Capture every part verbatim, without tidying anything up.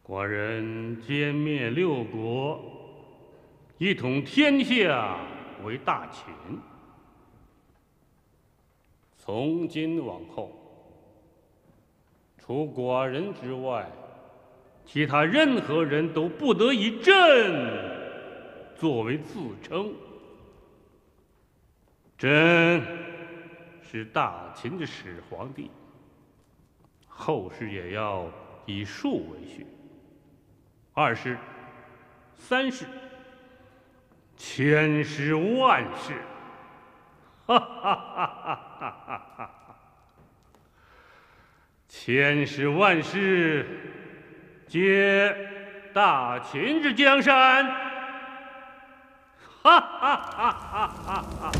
寡人歼灭六国，一统天下为大秦。从今往后，除寡人之外，其他任何人都不得以朕作为自称。朕是大秦的始皇帝，后世也要以庶为训。二世、三世、千世万世，哈哈哈哈哈哈哈！千世万世，皆大秦之江山，哈哈哈哈哈哈！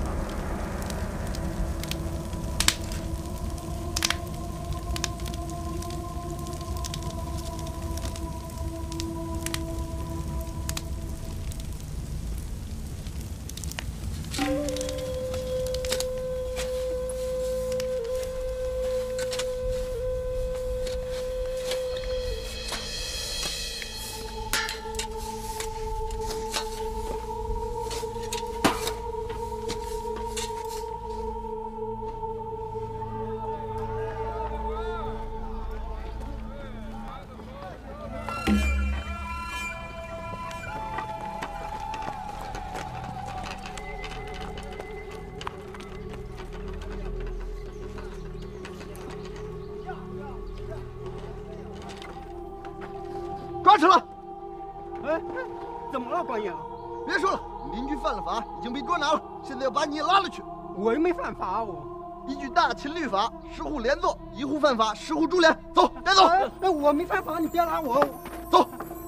抓吃了！ 哎，怎么了，官爷？ 别说了，邻居犯了法，已经被捉拿了，现在要把你也拉了去。 我又没犯法，我依据大秦律法，十户连坐，一户犯法，十户株连。走，带走！ 哎，哎我没犯法，你别拉我。 走。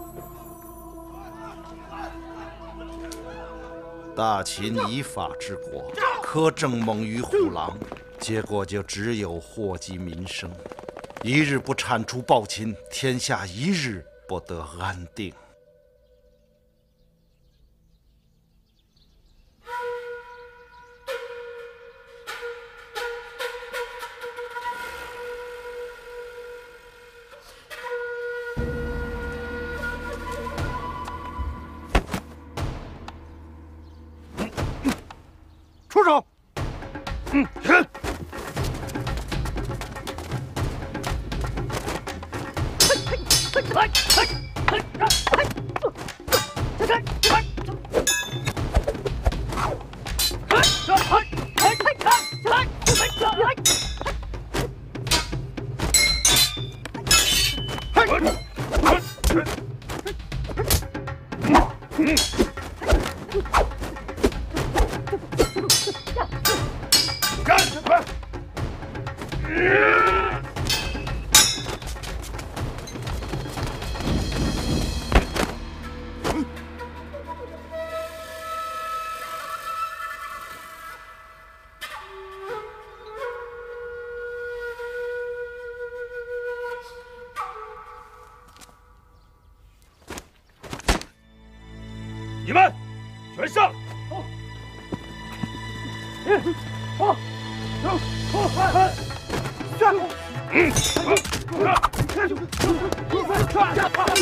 大秦以法治国，苛政猛于虎狼，结果就只有祸及民生。一日不铲除暴秦，天下一日不得安定。 出手！嗯，是。 你们全上！ 好。嗯，好。走，好，快！上！嗯，上！看住！上！下！上！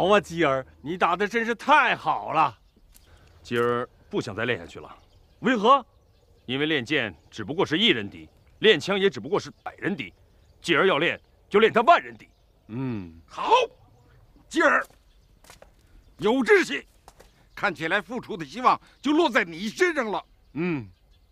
啊，吉儿，你打的真是太好了。 吉儿不想再练下去了，为何？因为练剑只不过是一人敌，练枪也只不过是百人敌。吉儿要练，就练他万人敌。 嗯， 好，吉儿有志气，看起来付出的希望就落在你身上了。 嗯。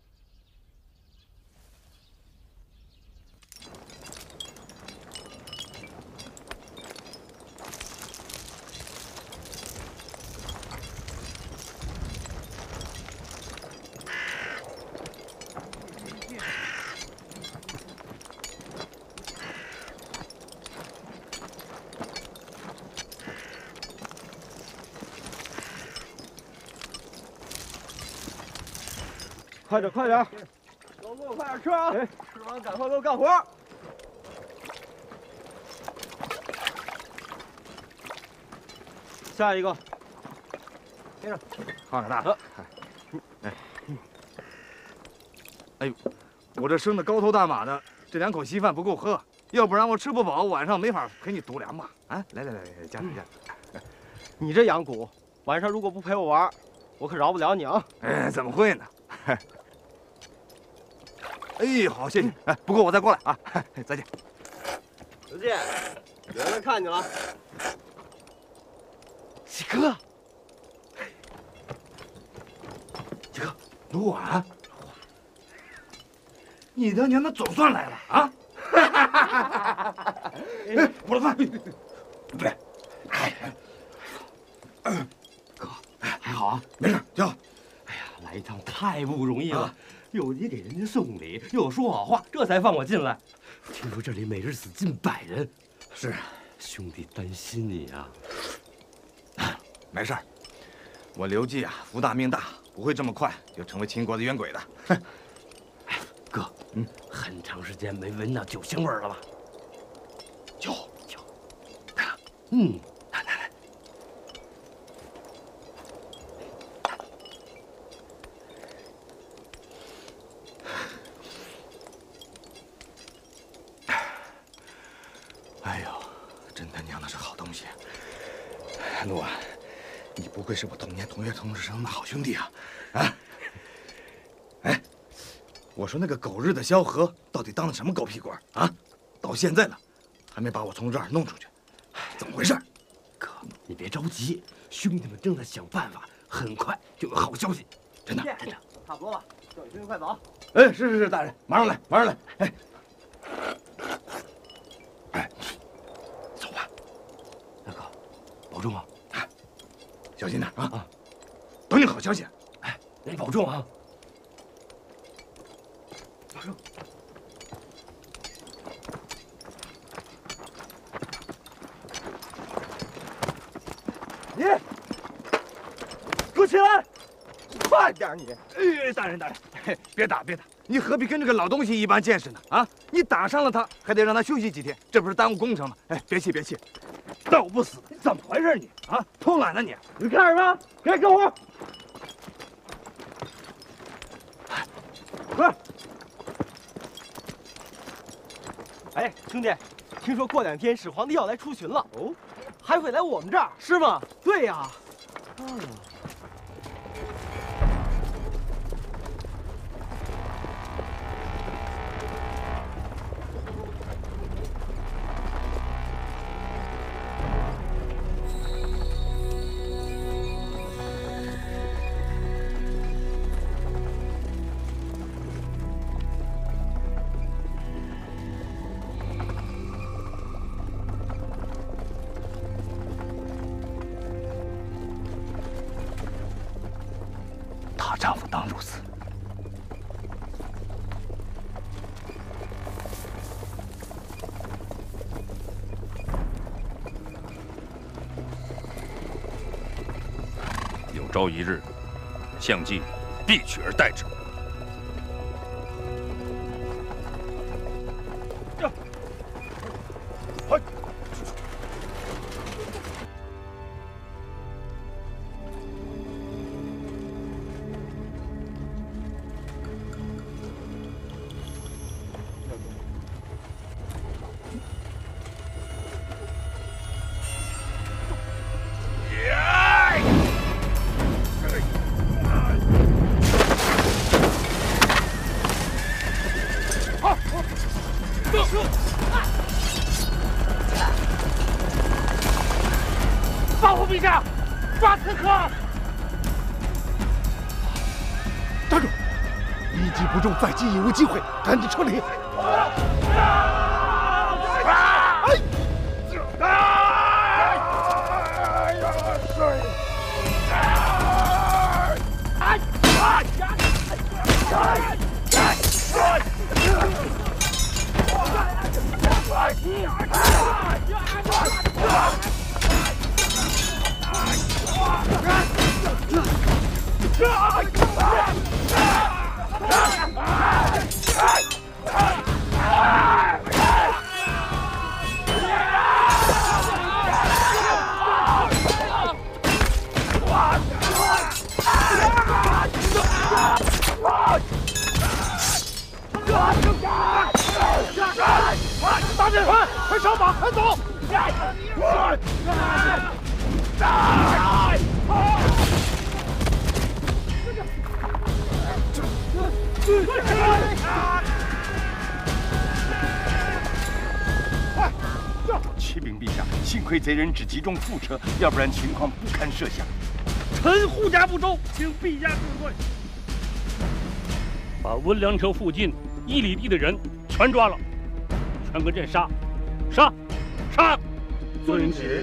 快点，快点！都给我快点吃啊！哎，吃完赶快给我干活。下一个，接着， 胖老大，哎，哎呦，我这生的高头大马的，这两口稀饭不够喝，要不然我吃不饱，晚上没法陪你赌粮嘛。啊，来来来来，加点加点。 你这养蛊，晚上如果不陪我玩，我可饶不了你啊！ 哎，怎么会呢？哎，好，谢谢。哎，不过我再过来啊，再见。 刘健，有人来看你了。 喜哥，喜哥，卢婉，你他娘的总算来了啊！哎，我的饭，对，哎， 哥，还好啊， 没事，挺好。 哎呀，来一趟太不容易了，又你给人家送礼，又说好话，这才放我进来。听说这里每日死近百人， 是兄弟担心你啊。 没事儿，我刘季啊，福大命大，不会这么快就成为秦国的冤鬼的。哼， 哎，哥，嗯，很长时间没闻到酒腥味了吧？酒酒，嗯，来来来。 哎呦，真他娘的是好东西！陆安，你不愧是我同年同月同日生的好兄弟啊！啊！哎，我说那个狗日的萧何到底当了什么狗屁官啊？到现在了，还没把我从这儿弄出去，怎么回事？ 哥，你别着急，兄弟们正在想办法，很快就有好消息。真的，真的，差不多了，叫你兄弟快走。 哎，是是是，大人，马上来，马上来。哎，哎，走吧， 大哥，保重啊！ 小心点啊！啊，等你好消息。 哎，你保重啊！保重。你，给我起来！快点你！ 哎，大人大人，别打别打！你何必跟这个老东西一般见识呢？啊，你打伤了他，还得让他休息几天，这不是耽误工程吗？哎，别气别气。斗不死，你怎么回事你啊？偷懒呢你？ 你干什么？别跟我！快！哎，兄弟，听说过两天始皇帝要来出巡了哦，还会来我们这儿是吗？对呀。嗯。 丈夫当如此， 有朝一日，项季必取而代之。 一击不中，再击已无机会，赶紧撤离！ 大人，快上马，快走！ 启禀陛下，幸亏贼人只集中副车，要不然情况不堪设想。 臣护驾不周，请陛下恕罪。把温良城附近一里地的人全抓了，全搁朕杀，杀，杀！遵旨。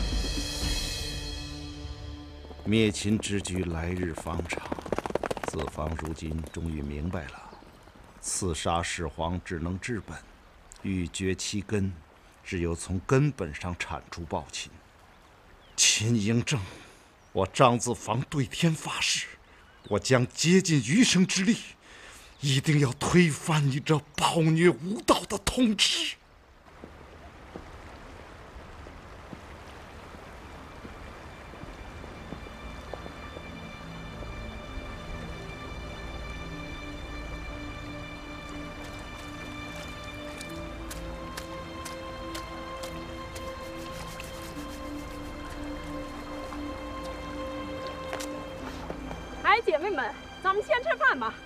灭秦之举来日方长，子房如今终于明白了，刺杀始皇只能治本，欲绝其根，只有从根本上铲除暴秦。秦嬴政，我张子房对天发誓，我将竭尽余生之力，一定要推翻你这暴虐无道的统治。 哎，姐妹们，咱们先吃饭吧。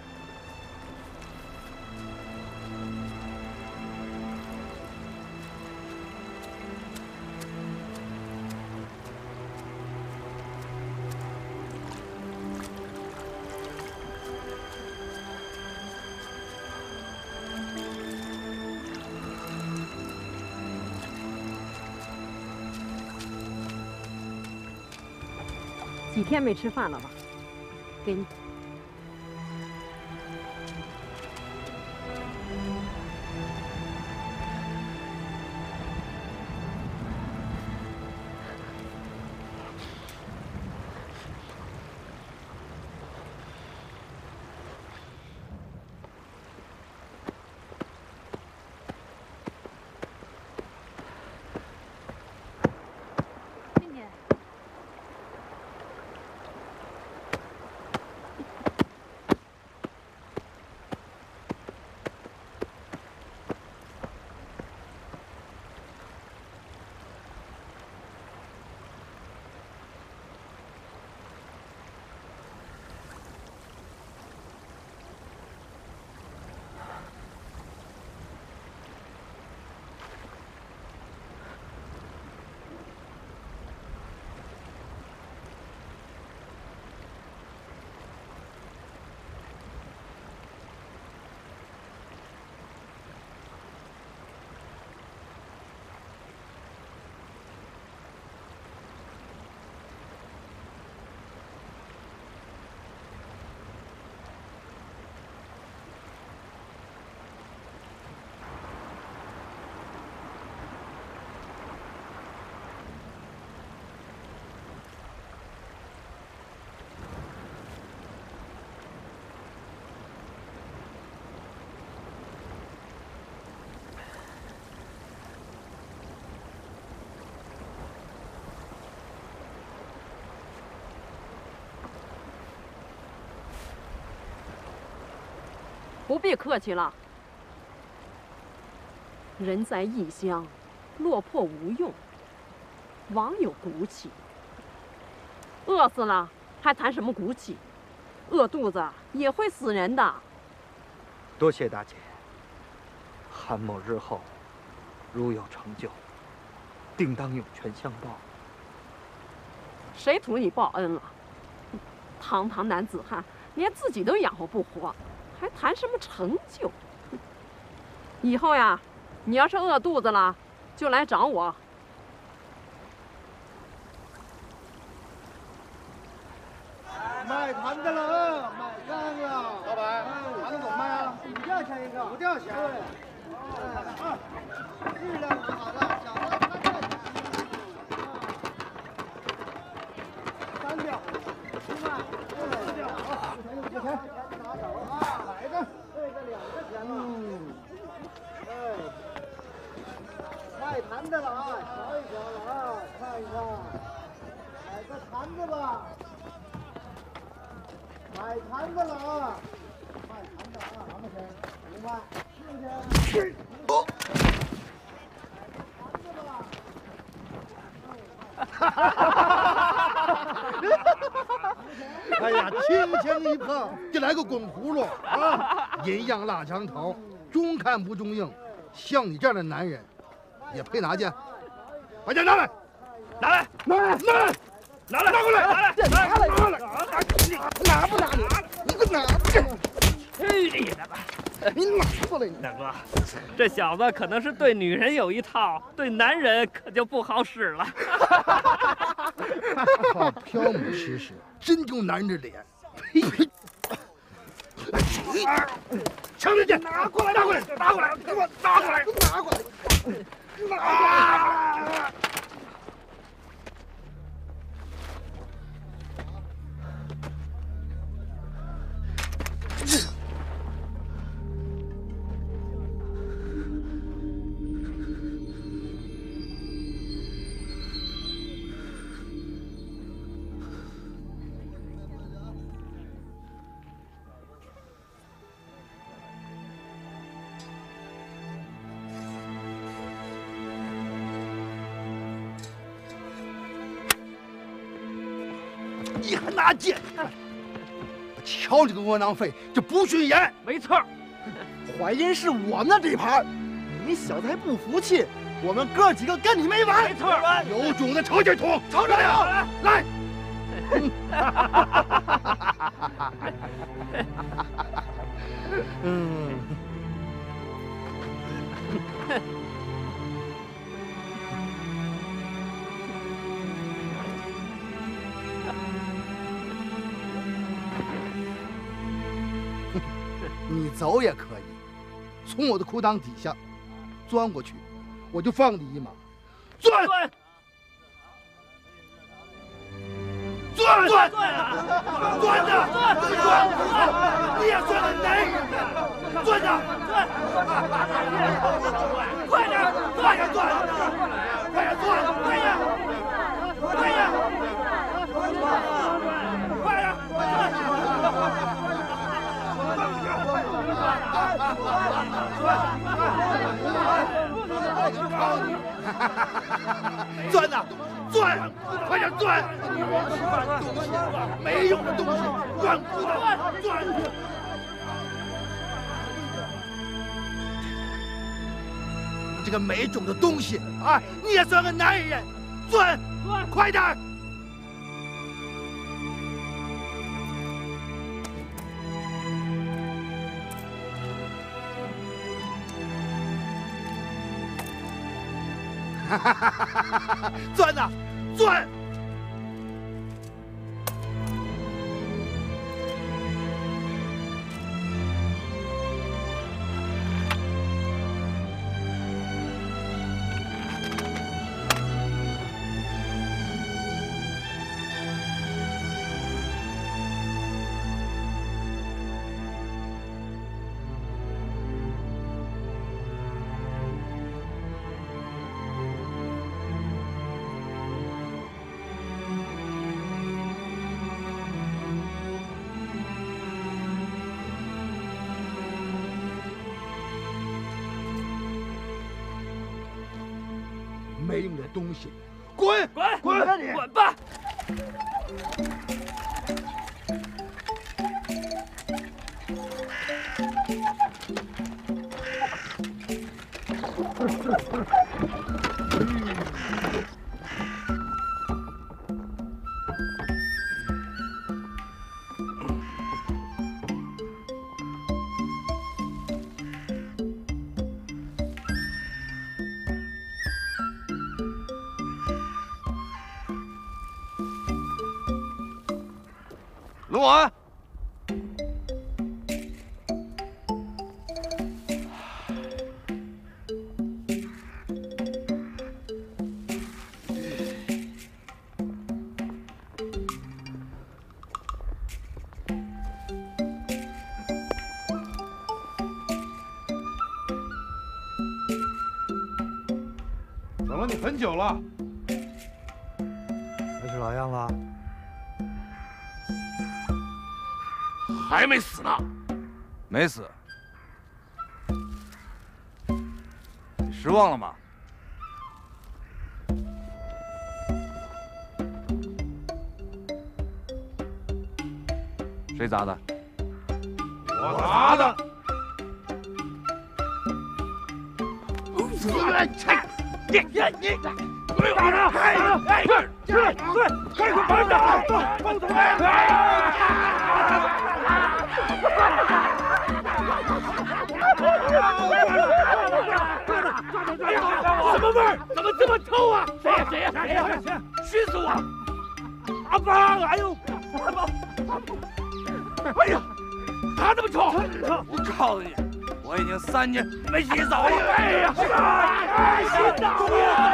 几天没吃饭了吧？给你。不必客气了。人在异乡，落魄无用，枉有骨气。饿死了还谈什么骨气？饿肚子也会死人的。 多谢大姐。韩某日后如有成就，定当涌泉相报。 谁图你报恩了？堂堂男子汉，连自己都养活不活， 还谈什么成就？以后呀，你要是饿肚子了，就来找我。 卖坛子了，买干了。老板，坛子怎么卖啊？五吊钱一个。五吊钱。对。啊，质量是好的，小的三吊钱。三吊，行吧？四吊，好，五钱五钱。拿走啊，来个，这个两个钱了。嗯。哎。卖坛子了啊，瞧一瞧了啊，看一看，买个坛子吧。买坛子了啊！卖坛子啊，多少钱？五万，四千。哦。买坛子吧。哈哈哈哈哈！哎呀，轻轻一碰就来个滚葫芦啊！银样腊肠头，中看不中用，像你这样的男人，也配拿去？把钱拿来，拿来，拿来，拿来。拿来，拿过来，拿来，拿来，拿来，拿不拿你？你给拿去！ 哎，大哥， 你拿过来！ 大哥，这小子可能是对女人有一套，对男人可就不好使了。 好飘母吃屎，真丢男人的脸！呸呸！抢人去！拿过来，拿过来，拿过来，给我拿过来，拿过来，拿过来！你还拿剑？我瞧你个窝囊废，这不顺眼。 没错， 淮阴是我们的地盘，你小子还不服气？我们哥几个跟你没完。 没错， 有种的朝这捅，朝这了，来！嗯。你走也可以，从我的裤裆底下钻过去，我就放你一马。钻！钻！钻！钻啊！钻的！钻！你也算个男人！钻的！钻！快点！快点钻！快点钻！快点！快点！快点！钻呐，钻，快点钻！没用的东西，钻不钻？钻！你这个没种的东西啊！你也算个男人，钻！钻！快点！哈哈哈哈哈！钻呐，钻！没用的东西，滚！ 滚！ 滚！ 滚吧！ 龙王。 等了你很久了， 还是老样了。 还没死呢， 没死。你失望了吗？谁砸的？ 我砸的。 你你你，对吧？哎哎，对对对，快快快打！放走！什么味儿？怎么这么臭啊？谁呀谁呀谁呀谁呀？熏死我！阿芳，哎呦，阿芳，哎呀，咋这么臭？我告诉你。 我已经三年没洗澡了。哎呀，哎，洗澡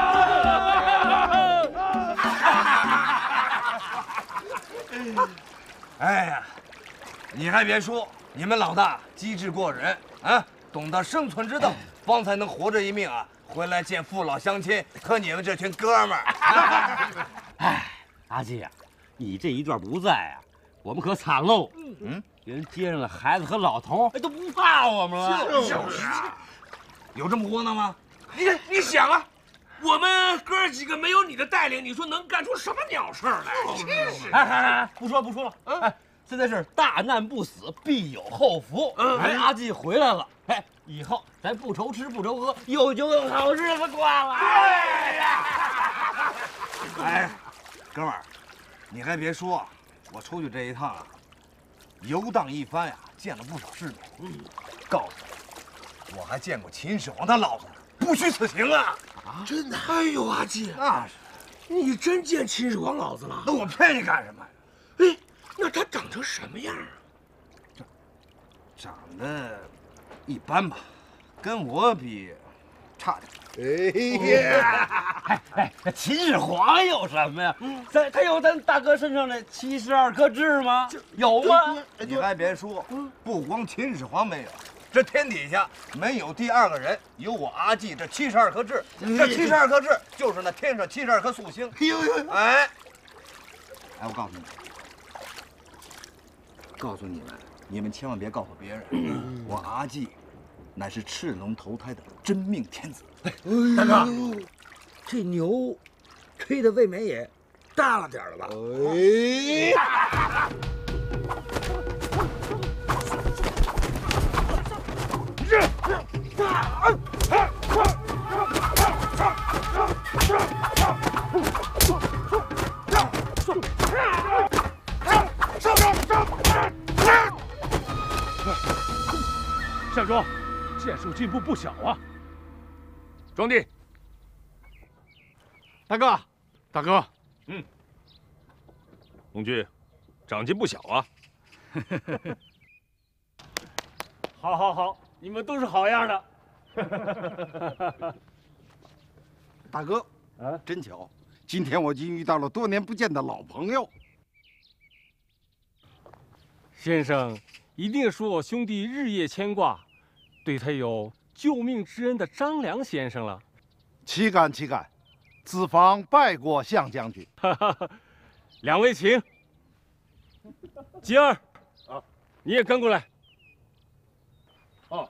了！哎呀，你还别说，你们老大机智过人啊，懂得生存之道，方才能活着一命啊，回来见父老乡亲和你们这群哥们儿。 哎，阿季呀，你这一段不在啊，我们可惨喽。嗯。 人街上的孩子和老头都不怕我们了， 就是啊，有这么窝囊吗？你你想啊， 我们哥几个没有你的带领，你说能干出什么鸟事来？ 是。 哎哎哎，不说不说了，哎，现在是大难不死，必有后福。嗯，哎，阿季回来了，哎，以后咱不愁吃不愁喝，有就有好日子过了。哎呀， 哎，哥们儿，你还别说，我出去这一趟啊。 游荡一番呀，见了不少世面。嗯，告诉你，我还见过秦始皇他老子不虚此行啊！ 啊，真的？哎呦，阿季，那是，你真见秦始皇老子了？ 那我骗你干什么呀？ 哎，那他长成什么样啊？ 长，长得一般吧，跟我比，差点。 哎呀，哎哎，秦始皇有什么呀？咱他有咱大哥身上的七十二颗痣吗？有吗？ 你还别说，不光秦始皇没有，这天底下没有第二个人有我阿季这七十二颗痣。这七十二颗痣就是那天上七十二颗宿星。哎，哎，我告诉你，告诉你们，你们千万别告诉别人，我阿季乃是赤龙投胎的真命天子。 大哥，这牛吹的未免也大了点了吧？哎， 项庄，剑术进步不小啊！ 庄弟， 大哥， 大哥，嗯，龙驹，长进不小啊！ 好，好，好，你们都是好样的。 大哥，啊，真巧，今天我竟遇到了多年不见的老朋友。 先生一定是我兄弟日夜牵挂，对他有。 救命之恩的张良先生了， 岂敢岂敢，子房拜过项将军。 两位请。吉儿，啊，你也跟过来。 哦。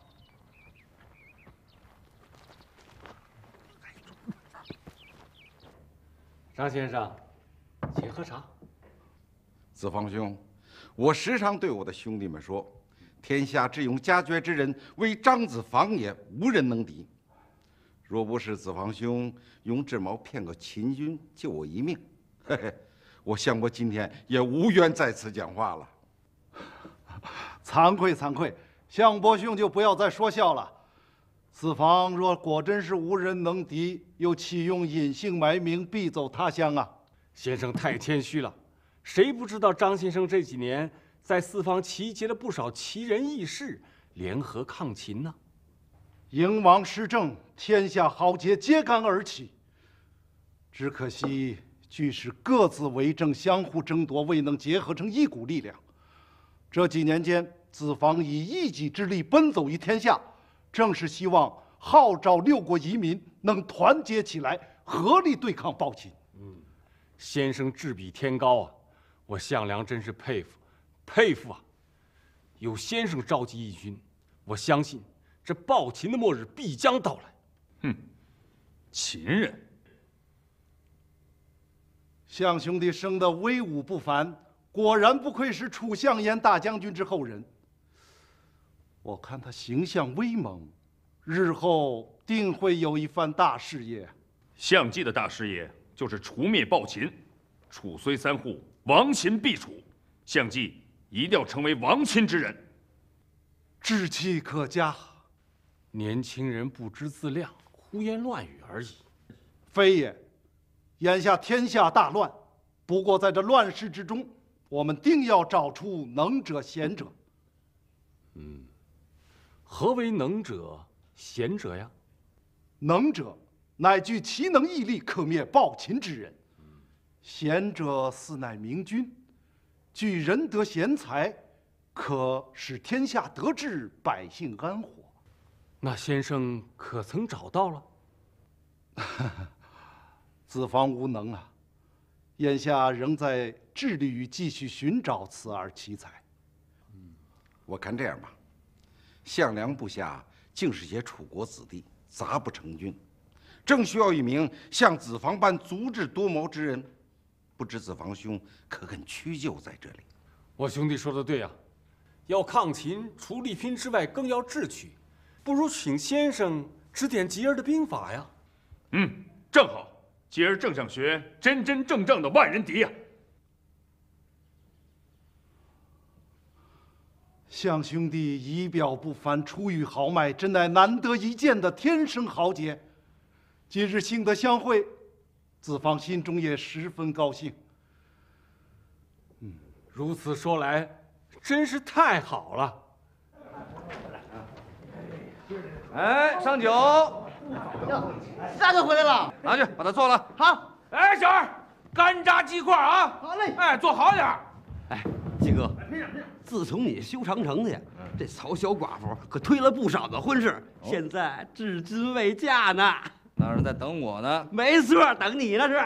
张先生，请喝茶。 子房兄，我时常对我的兄弟们说。 天下只有家绝之人，唯张子房也，无人能敌。若不是子房兄用智谋骗个秦军救我一命，嘿嘿，我想我今天也无缘在此讲话了。 惭愧惭愧，项伯兄就不要再说笑了。子房若果真是无人能敌，又岂用隐姓埋名，避走他乡啊？ 先生太谦虚了。 谁不知道张先生这几年在四方集结了不少奇人异士，联合抗秦呢？ 英王施政，天下豪杰揭竿而起。只可惜俱是各自为政，相互争夺，未能结合成一股力量。这几年间，子房以一己之力奔走于天下，正是希望号召六国遗民能团结起来，合力对抗暴秦。 嗯，先生志比天高啊，我项梁真是佩服，佩服啊！有先生召集义军，我相信这暴秦的末日必将到来。 哼，秦人。 项兄弟生得威武不凡，果然不愧是楚相言大将军之后人。我看他形象威猛，日后定会有一番大事业。 项季的大事业就是除灭暴秦。楚虽三户，亡秦必楚。项季一定要成为亡秦之人。 志气可嘉。 年轻人不知自量，胡言乱语而已。 非也。眼下天下大乱，不过在这乱世之中，我们定要找出能者贤者。 嗯，何为能者贤者呀？ 能者乃具奇能异力，可灭暴秦之人；贤者似乃明君，具仁德贤才，可使天下得治，百姓安活。 那先生可曾找到了？ 子房无能啊，眼下仍在致力于继续寻找此二奇才。 嗯，我看这样吧，项梁部下竟是些楚国子弟，杂不成军，正需要一名像子房般足智多谋之人。不知子房兄可肯屈就在这里？ 我兄弟说的对啊，要抗秦，除力拼之外，更要智取，不如请先生指点吉儿的兵法呀。 嗯，正好。吉儿正想学真真正正的万人敌呀！ 项兄弟仪表不凡，出语豪迈，真乃难得一见的天生豪杰。今日幸得相会，子房心中也十分高兴。 嗯，如此说来，真是太好了。 哎，上酒。 大哥回来了， 拿去把它做了。 好。 哎，小二，干炸鸡块啊！ 好嘞。 哎，做好点。 哎，鸡哥，自从你修长城去，这曹小寡妇可推了不少个婚事，现在至今未嫁呢。 那是在等我呢。 没错，等你呢是。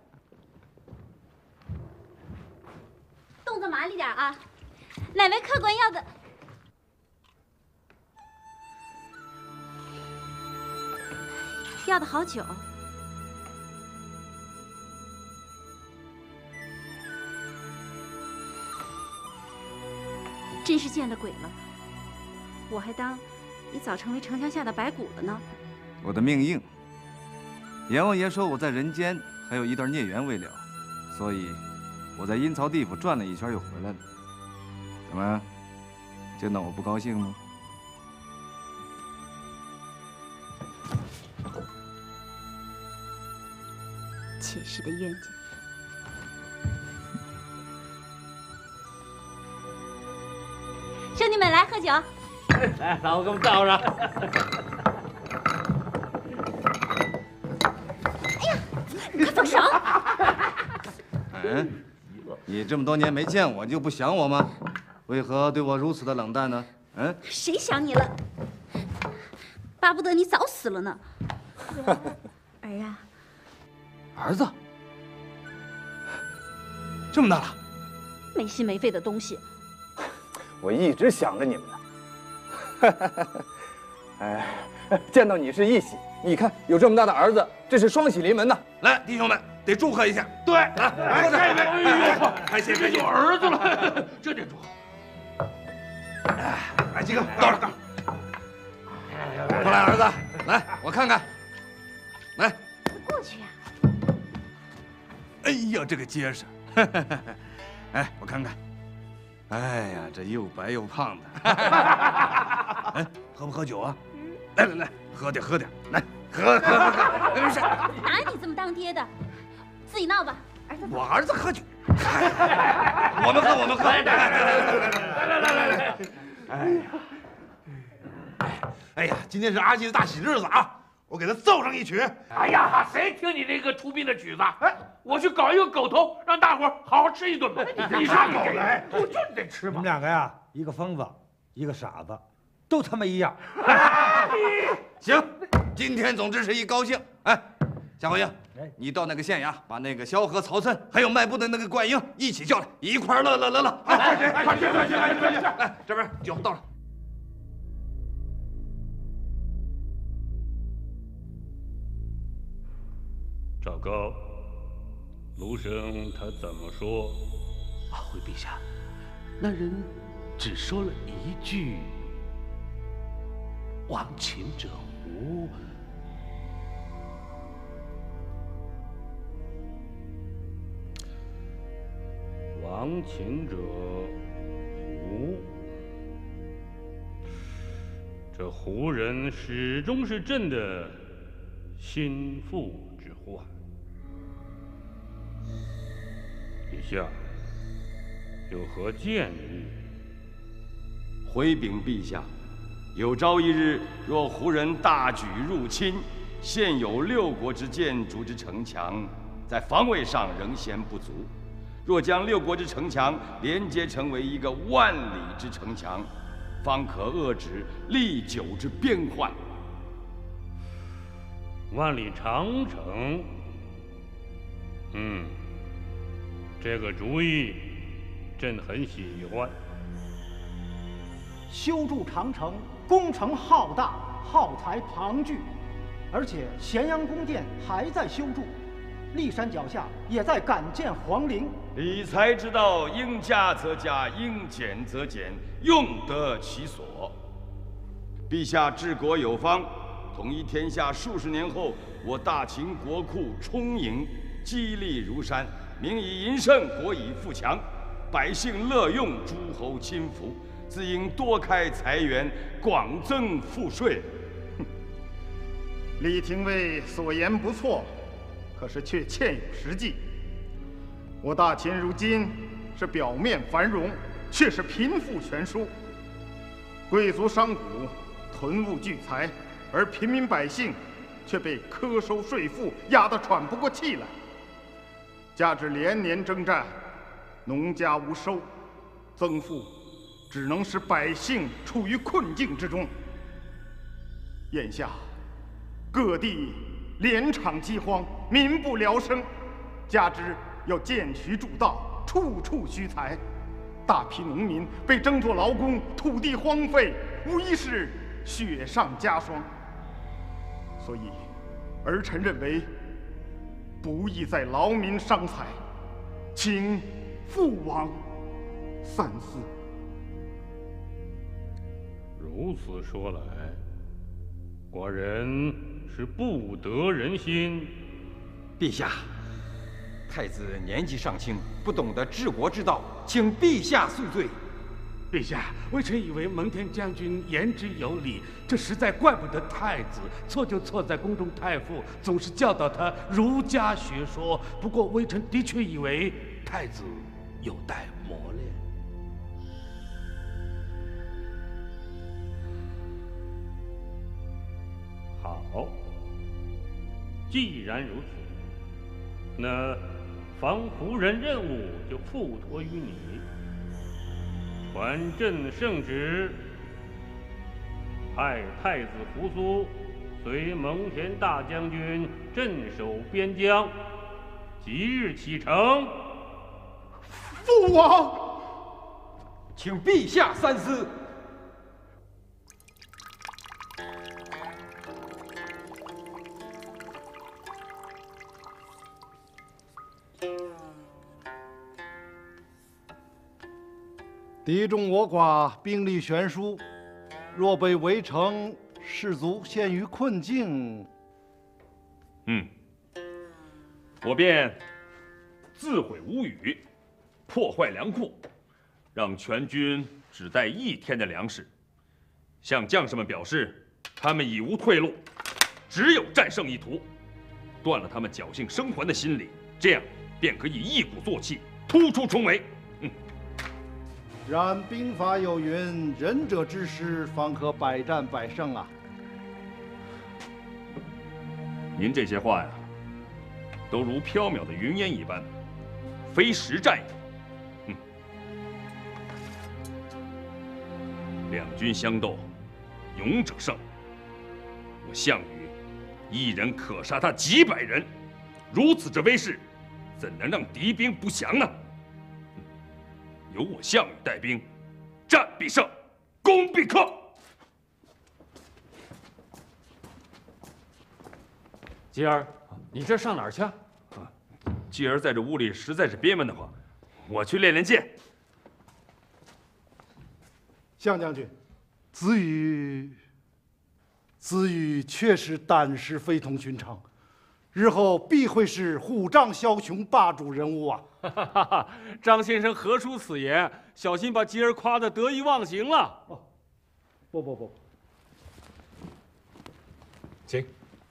动作麻利点啊！哪位客官要的？要的好酒。真是见了鬼了！我还当你早成为城墙下的白骨了呢。 我的命硬。阎王爷说我在人间还有一段孽缘未了，所以我在阴曹地府转了一圈又回来了。怎么，见到我不高兴吗？ 前世的冤家。兄弟们，来喝酒！ 来，老子给我们倒上。 哎呀，你快放手！ 嗯，你这么多年没见我，你就不想我吗？为何对我如此的冷淡呢？嗯， 谁想你了？巴不得你早死了呢。儿啊， 儿子，这么大了， 没心没肺的东西。 我一直想着你们呢。哎，见到你是一喜，你看有这么大的儿子，这是双喜临门呐！ 来，弟兄们，得祝贺一下。对，来，来，下一位。哎呦，开心开心，有儿子了，这得祝贺。 哎，来，几个倒上，倒上。过来，儿子，来，我看看。来， 过去呀。 哎呀，这个结实。哎，我看看。哎呀，这又白又胖的。哎，喝不喝酒啊？来来来，喝点喝点，来喝喝喝喝。没事。 哪有你这么当爹的？自己闹吧，儿子。 我儿子喝酒。 我们喝，我们喝。 来来来来来来来！哎呀， 哎呀，今天是阿基的大喜日子啊！我给他奏上一曲。 哎呀，谁听你这个出殡的曲子？哎，我去搞一个狗头，让大伙儿好好吃一顿吧。你啥狗来？我就得吃嘛。 你们两个呀，一个疯子，一个傻子，都他妈一样。 行，今天总之是一高兴。哎，夏侯婴，你到那个县衙，把那个萧何、曹参还有迈步的那个冠英一起叫来，一块儿乐乐乐乐。 哎，快去快去快去快去！ 来，这边酒到了。 赵高，卢生他怎么说？ 啊，回陛下，那人只说了一句：“亡秦者胡？” 亡秦者胡？这胡人始终是朕的心腹之患。陛下有何建议？ 回禀陛下，有朝一日，若胡人大举入侵，现有六国之建筑之城墙，在防卫上仍嫌不足。若将六国之城墙连接成为一个万里之城墙，方可遏止历久之边患。 万里长城，嗯，这个主意朕很喜欢。 修筑长城工程浩大，耗材庞巨，而且咸阳宫殿还在修筑，骊山脚下也在改建皇陵。 理财之道，应加则加，应减则减，用得其所。陛下治国有方，统一天下数十年后，我大秦国库充盈，积利如山，民以淫盛，国以富强，百姓乐用，诸侯亲服，自应多开财源，广增赋税。 李廷尉所言不错，可是却欠有实际。我大秦如今是表面繁荣，却是贫富悬殊。贵族商贾囤物聚财，而平民百姓却被苛收税赋压得喘不过气来。加之连年征战，农家无收，增赋只能使百姓处于困境之中。眼下各地连场饥荒，民不聊生，加之要建渠筑道，处处需财，大批农民被征作劳工，土地荒废，无疑是雪上加霜。所以，儿臣认为，不宜在劳民伤财，请父王三思。 如此说来，寡人是不得人心。 陛下，太子年纪尚轻，不懂得治国之道，请陛下恕罪。 陛下，微臣以为蒙恬将军言之有理，这实在怪不得太子。错就错在宫中太傅总是教导他儒家学说。不过微臣的确以为太子有待磨练。 好，既然如此，那防胡人任务就付托于你。传朕圣旨，派太子扶苏随蒙恬大将军镇守边疆，即日启程。 父王， 请陛下三思。 敌众我寡，兵力悬殊，若被围城，士卒陷于困境。 嗯，我便自毁吴语，破坏粮库，让全军只带一天的粮食，向将士们表示他们已无退路，只有战胜一途，断了他们侥幸生还的心理，这样便可以一鼓作气， 突出重围。嗯。 然兵法有云：“仁者之师，方可百战百胜啊。” 您这些话呀，都如缥缈的云烟一般，非实战也。嗯。两军相斗，勇者胜。我项羽一人可杀他几百人，如此之威势，怎能让敌兵不降呢？有我项羽带兵，战必胜，攻必克。 吉儿，你这上哪儿去？啊， 继儿在这屋里实在是憋闷得慌，我去练练剑。 项将军，子羽，子羽确实胆识非同寻常，日后必会是虎杖枭雄霸主人物啊！ 哈哈哈！张先生何出此言？小心把吉儿夸得得意忘形了。哦， 不不不， 请。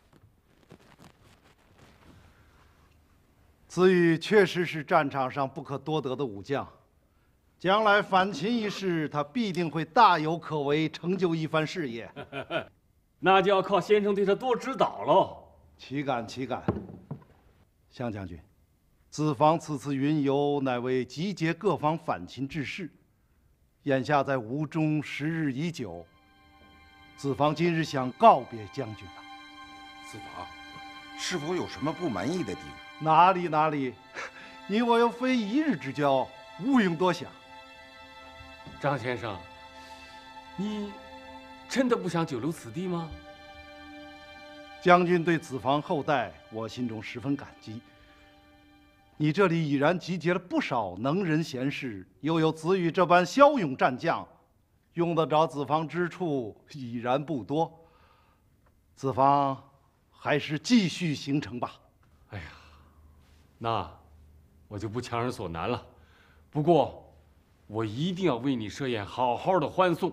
子羽确实是战场上不可多得的武将，将来反秦一事，他必定会大有可为，成就一番事业。 那就要靠先生对他多指导喽。 岂敢岂敢！项将军，子房此次云游，乃为集结各方反秦志士。眼下在吴中时日已久，子房今日想告别将军啊。 子房，是否有什么不满意的地方？ 哪里哪里，你我又非一日之交，勿用多想。 张先生，你真的不想久留此地吗？ 将军对子房厚待，我心中十分感激。你这里已然集结了不少能人贤士，又有子羽这般骁勇战将，用得着子房之处已然不多。子房还是继续行程吧。 哎呀，那我就不强人所难了。不过，我一定要为你设宴好好的欢送。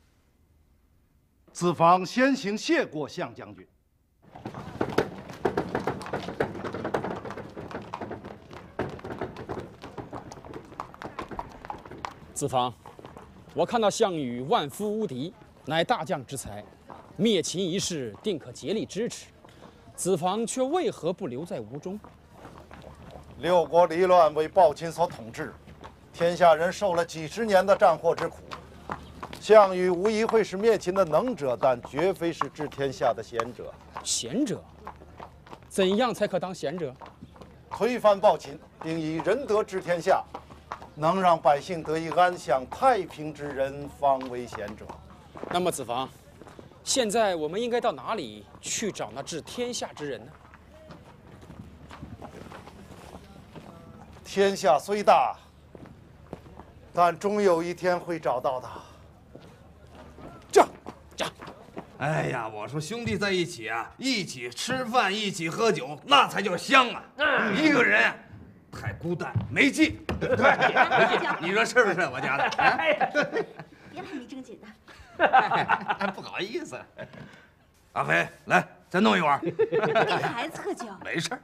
子房先行谢过项将军。 子房，我看到项羽万夫无敌，乃大将之才，灭秦一事定可竭力支持。子房却为何不留在吴中？ 六国离乱为暴秦所统治，天下人受了几十年的战祸之苦。项羽无疑会是灭秦的能者，但绝非是治天下的贤者。 贤者？怎样才可当贤者？ 推翻暴秦，并以仁德治天下，能让百姓得以安享太平之人，方为贤者。 那么子房，现在我们应该到哪里去找那治天下之人呢？ 天下虽大，但终有一天会找到的。这这， 哎呀，我说兄弟在一起啊，一起吃饭，一起喝酒，那才叫香啊！嗯、一个人太孤单，没劲。对，没劲。你说是不是？我家的。哎呀， 别来没正经的。 不好意思。阿飞，来，再弄一碗。 给孩子喝酒。 没事。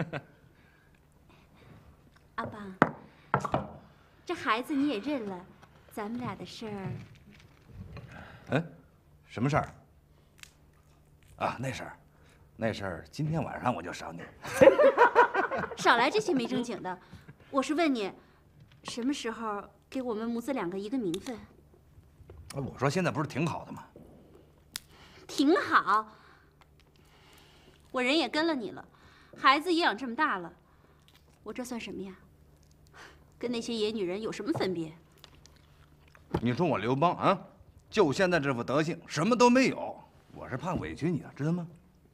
阿爸，这孩子你也认了，咱们俩的事儿。 嗯，什么事儿？啊，那事儿，那事儿，今天晚上我就找你。 少来这些没正经的，我是问你，什么时候给我们母子两个一个名分？ 我说现在不是挺好的吗？ 挺好。我人也跟了你了，孩子也养这么大了，我这算什么呀？跟那些野女人有什么分别？ 你说我刘邦啊，就现在这副德行，什么都没有。我是怕委屈你了，知道吗？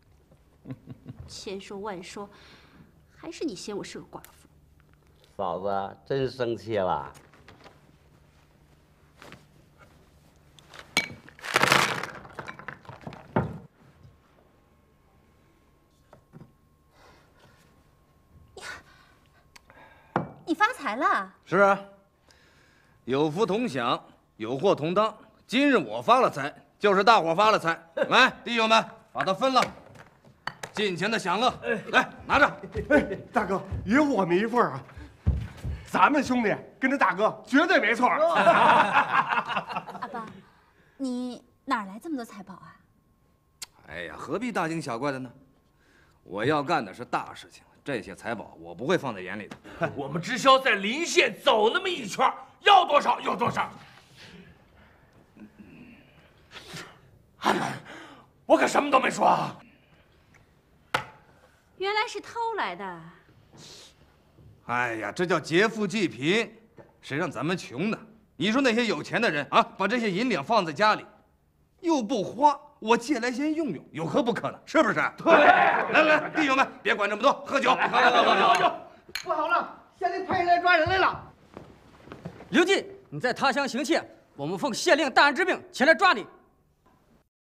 千说万说，还是你嫌我是个寡妇。 嫂子真生气了。 你发财了？ 是啊，有福同享，有祸同当。今日我发了财，就是大伙发了财。来，弟兄们，把它分了，尽情的享乐。来，拿着。 哎，大哥，也我们一份啊！ 咱们兄弟跟着大哥绝对没错。 阿爸，你哪来这么多财宝啊？ 哎呀，何必大惊小怪的呢？我要干的是大事情，这些财宝我不会放在眼里的。 我们只需要在临县走那么一圈，要多少有多少。我可什么都没说啊！ 原来是偷来的。 哎呀，这叫劫富济贫，谁让咱们穷呢？你说那些有钱的人啊，把这些银两放在家里，又不花，我借来先用用，有何不可呢？是不是？对。来来，弟兄们，别管这么多，喝酒，喝酒，喝酒，喝酒。 不好了，县令派人来抓人来了。 刘进，你在他乡行窃，我们奉县令大人之命前来抓你，